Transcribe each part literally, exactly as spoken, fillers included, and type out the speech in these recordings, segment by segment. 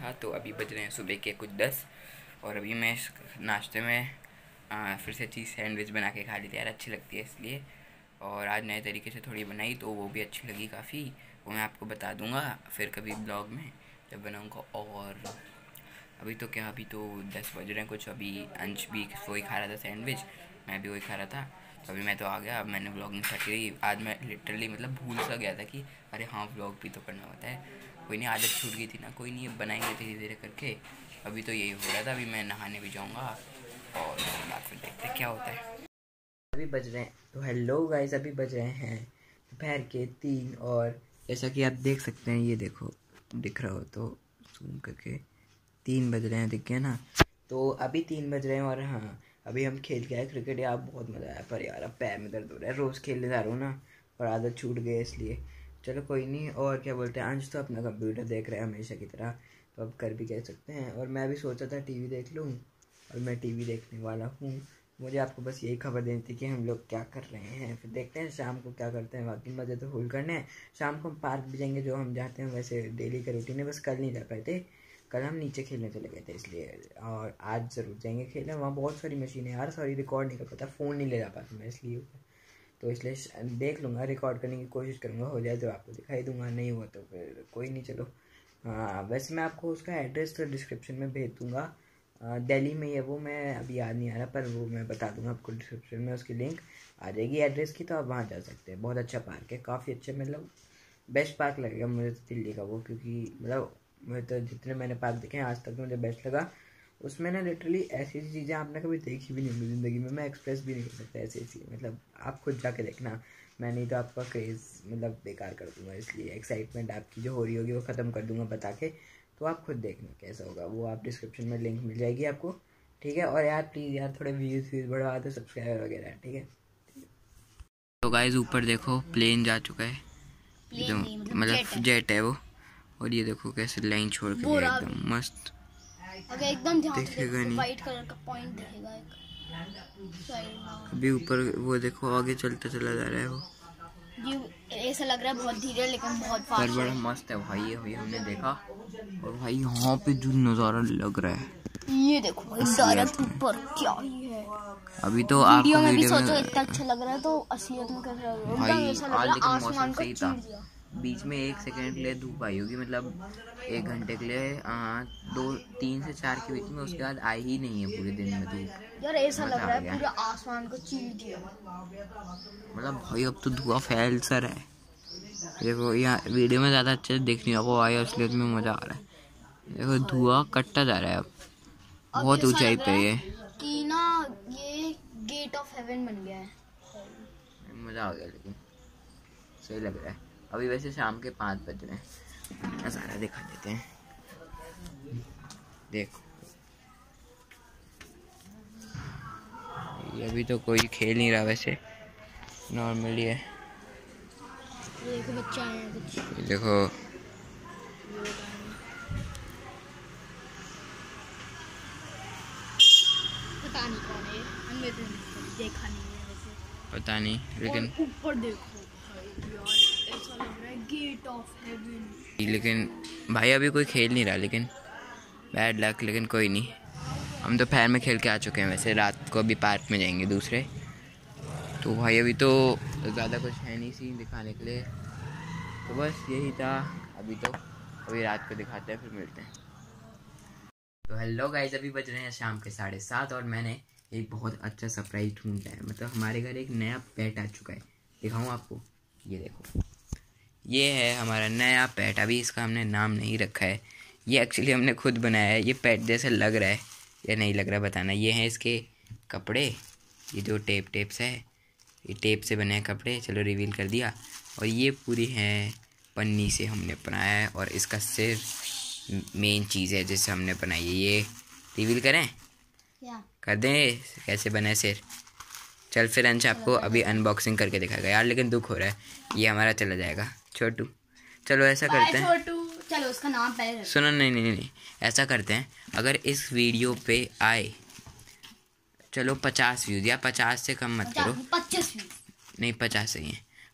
था। तो अभी बज रहे हैं सुबह के कुछ दस और अभी मैं नाश्ते में आ, फिर से चीज़ सैंडविच बना के खा ली थी यार, अच्छी लगती है इसलिए। और आज नए तरीके से थोड़ी बनाई तो वो भी अच्छी लगी काफ़ी, वो मैं आपको बता दूंगा फिर कभी ब्लॉग में जब बनाऊंगा। और अभी तो क्या, अभी तो दस बज रहे हैं कुछ, अभी अंश भी वही खा रहा था सैंडविच, मैं भी वही खा रहा था। तो अभी मैं तो आ गया, अब मैंने व्लॉगिंग स्टार्ट करी। आज मैं लिटरली मतलब भूल सा गया था कि अरे हाँ व्लॉग भी तो करना होता है। कोई नहीं, आदत छूट गई थी ना, कोई नहीं, बनाएंगे धीरे धीरे करके। अभी तो यही हो रहा था, अभी मैं नहाने भी जाऊँगा और उसके बाद फिर देखते हैं क्या होता है। अभी बज रहे हैं तो हेलो गाइस, अभी बज रहे हैं दोपहर के तीन और जैसा कि आप देख सकते हैं, ये देखो दिख रहा हो तो जूम करके, तीन बज रहे हैं, दिख गया ना। तो अभी तीन बज रहे हैं और हाँ अभी हम खेल के आए क्रिकेट यार, बहुत मज़ा आया। पर यार अब पैर में दर्द हो रहा है, रोज़ खेलने जा रहा हूँ ना और आदत छूट गई इसलिए। चलो कोई नहीं। और क्या बोलते हैं, अंश तो अपना कंप्यूटर देख रहे हैं हमेशा की तरह, तो अब कर भी कह सकते हैं। और मैं भी सोचा था टीवी देख लूँ और मैं टीवी देखने वाला हूँ। मुझे आपको बस यही खबर देनी थी कि हम लोग क्या कर रहे हैं, फिर देखते हैं शाम को क्या करते हैं। बाकी मज़े तो फुल करने हैं। शाम को हम पार्क भी जाएंगे जो हम जाते हैं वैसे डेली का रूटीन है, बस कल नहीं जा पाए थे, कल हम नीचे खेलने चले गए थे इसलिए। और आज ज़रूर जाएंगे खेलने, वहाँ बहुत सारी मशीनें यार, सॉरी रिकॉर्ड नहीं कर पाता, फ़ोन नहीं ले जा पाता मैं इसलिए, तो इसलिए देख लूँगा, रिकॉर्ड करने की कोशिश करूँगा, हो जाए तो आपको दिखाई दूँगा, नहीं हुआ तो फिर कोई नहीं। चलो हाँ, वैसे मैं आपको उसका एड्रेस तो डिस्क्रिप्शन में भेज दूँगा। दिल्ली में है वो, मैं अभी याद नहीं आ रहा, पर वो मैं बता दूँगा आपको, डिस्क्रिप्शन में उसकी लिंक आ जाएगी एड्रेस की, तो आप वहाँ जा सकते हैं। बहुत अच्छा पार्क है, काफ़ी अच्छा, मतलब बेस्ट पार्क लगेगा मुझे तो दिल्ली का वो, क्योंकि मतलब मुझे तो जितने मैंने पार्क देखे हैं आज तक मुझे बेस्ट लगा। उसमें ना लिटरली ऐसी ऐसी चीज़ें आपने कभी देखी भी नहीं होंगी ज़िंदगी में, मैं एक्सप्रेस भी नहीं कर सकता ऐसी ऐसी, मतलब आप खुद जाके देखना। मैं नहीं तो आपका क्रेज़ मतलब बेकार कर दूंगा, इसलिए एक्साइटमेंट आपकी जो हो रही होगी वो ख़त्म कर दूंगा बता के। तो आप खुद देखना कैसा होगा वो, आप डिस्क्रिप्शन में लिंक मिल जाएगी आपको, ठीक है। और यार प्लीज़ यार थोड़े व्यूज़ व्यूज़ बढ़वा दो, सब्सक्राइबर वगैरह, ठीक है। तो गाइस ऊपर देखो प्लेन जा चुका है, एकदम मतलब जेट है वो, और ये देखो कैसे लाइन छोड़ के गया, एकदम मस्त। अगर एकदम ध्यान से देखो वाइट कलर का पॉइंट दिखेगा एक अभी ऊपर वो देखो आगे चलता चला जा रहा है वो, ये ऐसा लग रहा है बहुत धीरे लेकिन बहुत फास्ट है। बड़ा मस्त है भाई, अभी हमने देखा और भाई यहाँ पे जो नज़ारा लग रहा है, ये देखो डायरेक्ट ऊपर क्या ही है। अभी तो वीडियो आपको में भी वीडियो सोचो इतना अच्छा लग रहा है, तो असलियत में कैसा लग रहा है, ऐसा लग रहा है आसमान को चीर दिया। बीच में एक सेकंड के लिए धूप आई होगी, मतलब एक घंटे के लिए, आ, दो तीन से चार के बीच में, उसके बाद आई ही नहीं है पूरे दिन में धूप यार, ऐसा लग रहा है पूरे आसमान को चीर दिया, मतलब भाई अब तो धुआं फैल सा रहा है। देखो यहाँ वीडियो में ज़्यादा अच्छे से दिख नहीं रहा, आया असलियत में मज़ा आ रहा है। देखो धुआं कटता जा रहा है, अब बहुत ऊंचाई पे है कि ना ये गेट ऑफ हेवन बन गया है, मज़ा आ गया, लेकिन सही लग रहा है। अभी वैसे शाम के पाँच बज रहे हैं, नज़ारा दिखा देते हैं, देखो ये अभी तो कोई खेल नहीं रहा वैसे, नॉर्मली है। देखो बच्चा है कुछ, देखो पता नहीं कौन है, हमने तो देखा नहीं है वैसे, पता नहीं, लेकिन ऊपर देखो भाई यार ऐसा लग रहा है गेट ऑफ हेवन। लेकिन भाई अभी कोई खेल नहीं रहा, लेकिन बैड लक, लेकिन कोई नहीं। हम तो दोपहर में खेल के आ चुके हैं, वैसे रात को अभी पार्क में जाएंगे दूसरे। तो भाई अभी तो ज़्यादा कुछ है नहीं सी दिखाने के लिए, तो बस यही था अभी तो, अभी रात को दिखाते हैं, फिर मिलते हैं। तो हेलो गाइस, अभी बज रहे हैं शाम के साढ़े सात और मैंने एक बहुत अच्छा सरप्राइज ढूंढा है, मतलब हमारे घर एक नया पेट आ चुका है, दिखाऊँ आपको, ये देखो ये है हमारा नया पेट। अभी इसका हमने नाम नहीं रखा है, ये एक्चुअली हमने खुद बनाया है। ये पेट जैसे लग रहा है या नहीं लग रहा है बताना। ये हैं इसके कपड़े, ये जो टेप टेप्स है, ये टेप से बने हैं कपड़े, चलो रिवील कर दिया। और ये पूरी हैं पन्नी से हमने बनाया है, और इसका सिर मेन चीज़ है जिससे हमने बनाई है। ये रिवील करें क्या कर दें कैसे बने सिर? चल फिर अंश आपको अभी अनबॉक्सिंग करके दिखाएगा यार, लेकिन दुख हो रहा है, ये हमारा चला जाएगा छोटू। चलो ऐसा करते हैं, छोटू चलो उसका नाम पहले सुनो, नहीं नहीं नहीं ऐसा करते हैं, अगर इस वीडियो पे आए चलो पचास व्यूज़, या पचास से कम मत करो, पच्चीस व्यूज नहीं पचास सही है,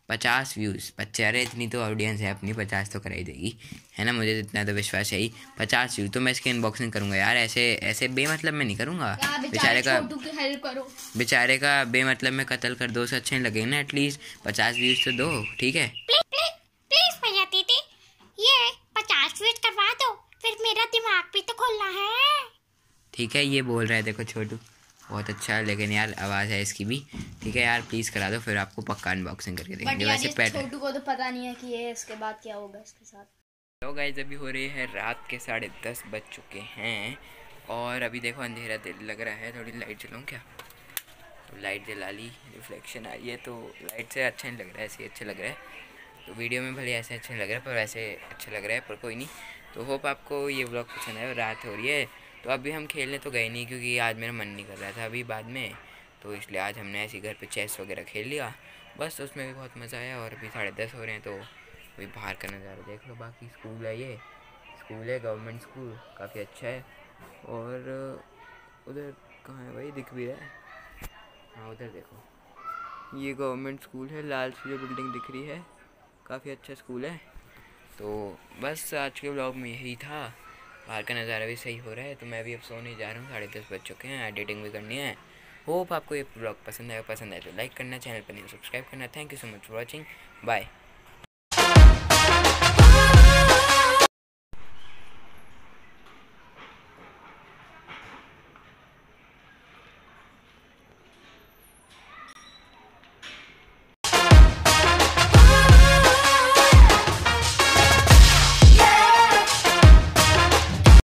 पचास व्यूज़ बच्चे, अरे इतनी तो ऑडियंस है अपनी, पचास तो कराई देगी, है ना, मुझे इतना तो विश्वास है ही। पचास व्यूज़ तो मैं इसकी अनबॉक्सिंग करूँगा यार, ऐसे ऐसे बेमतलब में नहीं करूँगा। बेचारे का हेल्प करो, बेचारे का बेमतलब में कत्ल कर दो, उससे अच्छे नहीं लगेगा ना, एटलीस्ट पचास व्यूज़ तो दो, ठीक है। प्लीज भैया दीदी, ये पचास व्यूज करवा दो, फिर मेरा दिमाग भी तो खोलना है। ठीक है, ये बोल रहा है देखो छोटू, बहुत अच्छा है, लेकिन यार आवाज़ है इसकी भी, ठीक है यार प्लीज़ करा दो, फिर आपको पक्का अनबॉक्सिंग करके देंगे। वैसे पेट छोटू को तो पता नहीं है कि ये इसके बाद क्या होगा इसके साथ। तो गाइस अभी हो रही है रात के साढ़े दस बज चुके हैं, और अभी देखो अंधेरा दिल लग रहा है, थोड़ी लाइट जलाऊँ क्या? तो लाइट जला ली, रिफ्लेक्शन आ रही है, तो लाइट से अच्छा नहीं लग रहा है, ऐसे अच्छा लग रहा है, तो वीडियो में भले ऐसे अच्छा नहीं लग रहा है, पर वैसे अच्छा लग रहा है, पर कोई नहीं। तो होप आपको ये व्लॉग पसंद आया। रात हो रही है, तो अभी हम खेलने तो गए नहीं, क्योंकि आज मेरा मन नहीं कर रहा था अभी बाद में, तो इसलिए आज हमने ऐसे घर पे चेस वगैरह खेल लिया बस, उसमें भी बहुत मज़ा आया। और अभी साढ़े दस हो रहे हैं, तो अभी बाहर का नज़ारा देख लो। बाकी स्कूल है, ये स्कूल है गवर्नमेंट स्कूल, काफ़ी अच्छा है। और उधर कहाँ है भाई, दिख भी रहा है, हाँ उधर देखो, ये गवर्नमेंट स्कूल है, लाल सी जो बिल्डिंग दिख रही है, काफ़ी अच्छा स्कूल है। तो बस आज के व्लॉग में यही था, बाहर का नज़ारा भी सही हो रहा है, तो मैं भी अब सोने जा रहा हूँ, साढ़े दस बज चुके हैं, एडिटिंग भी करनी है। होप आपको ये व्लॉग पसंद आया, पसंद आए तो लाइक करना, चैनल पर नहीं सब्सक्राइब करना। Thank you so much for watching, bye.